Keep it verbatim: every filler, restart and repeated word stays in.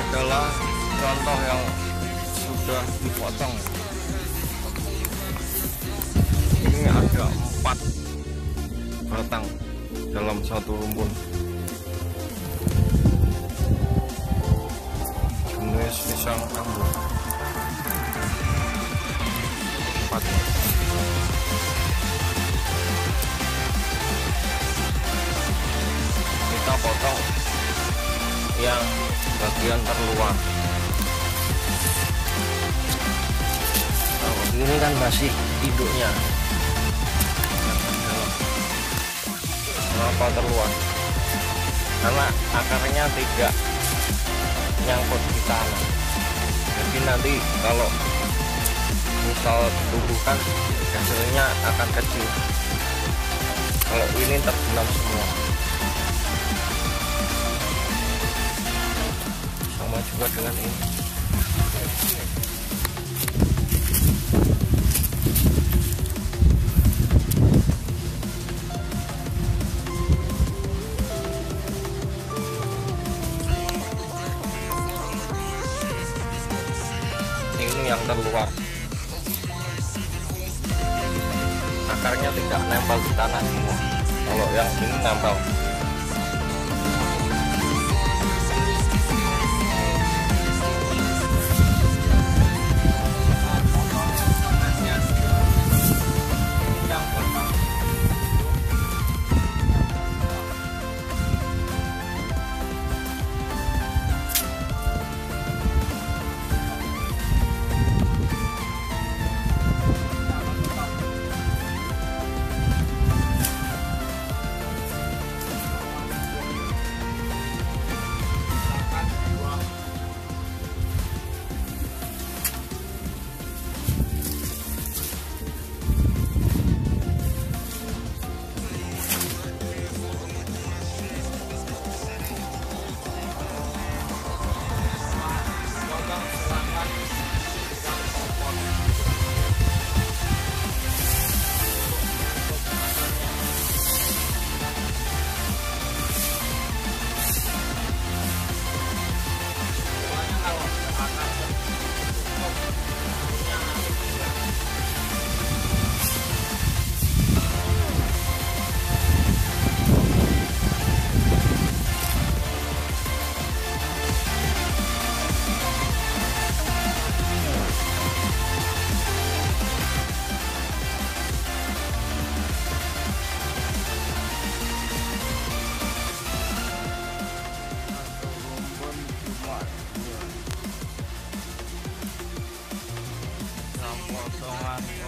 adalah contoh yang sudah dipotong. Ini ada empat batang dalam satu rumpun. Jenis pisang ambo. Empat. Kita potong yang bagian terluar. Oh, ini kan masih induknya. Kenapa terluar? Karena akarnya tidak nyangkut di tanah. Jadi nanti kalau misal tumbuhkan, hasilnya akan kecil. Kalau ini terbenam semua. Sama juga dengan ini. Ini yang terluar, akarnya tidak nempel di tanah semua. Kalau yang ini nempel. Potongan